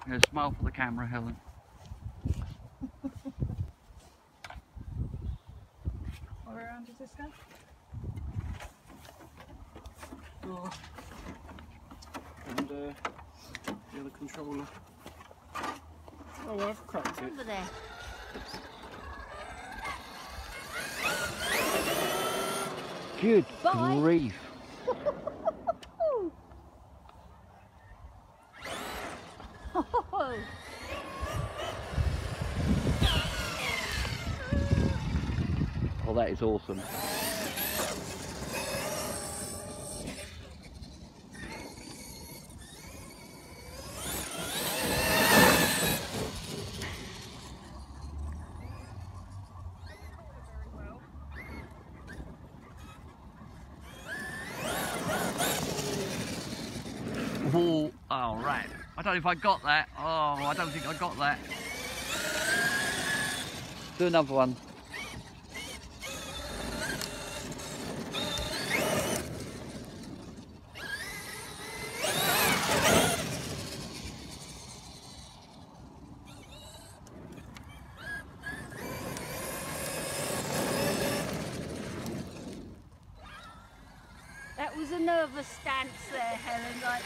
Yeah, smile for the camera, Helen. Where around does this go? Oh. And the other controller. Oh, I've cracked it. Over there. Good Bye. grief. Oh, that is awesome. Oh, all right. I don't know if I got that. Oh, I don't think I got that. Do another one. That was a nervous stance there, Helen. Like.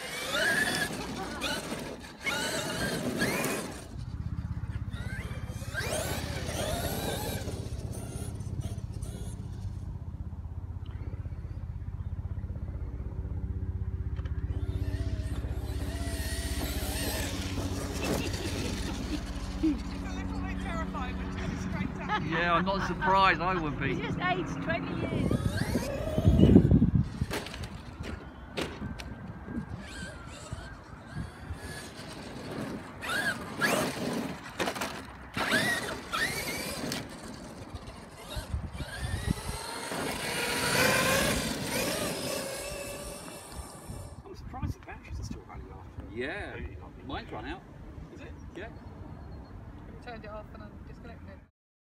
Yeah, I'm not surprised. I would be. He just aged 20 years. I'm surprised the batteries are still running after. Yeah. Mine's run out. Is it? Yeah. Turned it off and then